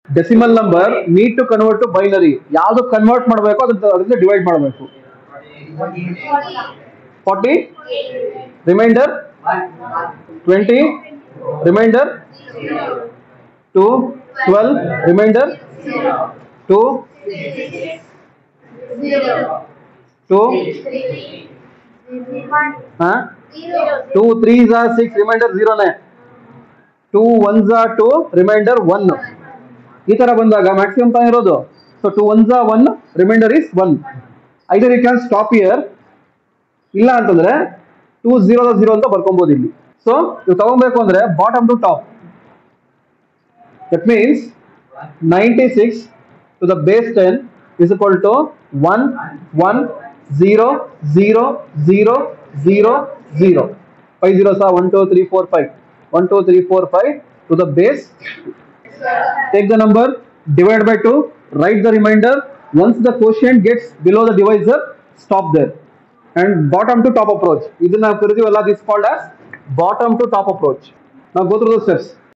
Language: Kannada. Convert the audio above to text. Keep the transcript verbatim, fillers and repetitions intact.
Decimal number need to convert to binary. ಯಾವುದು ಕನ್ವರ್ಟ್ ಮಾಡಬೇಕು ಅದರಿಂದ ಡಿವೈಡ್ ಮಾಡಬೇಕು. Forty remainder twenty remainder two twelve remainder two two two threes are six remainder ಝೀರೋನೇ. Two ones are two remainder one. ಈ ತರ ಬಂದಾಗ ಮ್ಯಾಕ್ಸಿಮಮ್ ತಾನೇ ಇರೋದು. So two ones are one remainder is one. Either you can stop here, ಇಲ್ಲ ಅಂತಂದ್ರೆ ಟೂ ಝೀರೋ ಝೀರೋ ಅಂತ ಬರ್ಕೊಬಹುದು ಇಲ್ಲಿ. ಸೊ ನೀವು ತಗೊಬೇಕು ಅಂದ್ರೆ bottom to top. That means ninety-six to the base ten is equal to one one zero zero zero zero zero. Five zeros are one two three four five. One two three four five to the base. Take the number, divide by two, write the remainder. Once the quotient gets below the divisor, stop there. And bottom to top approach. This is called as bottom to top approach. Now go through the steps.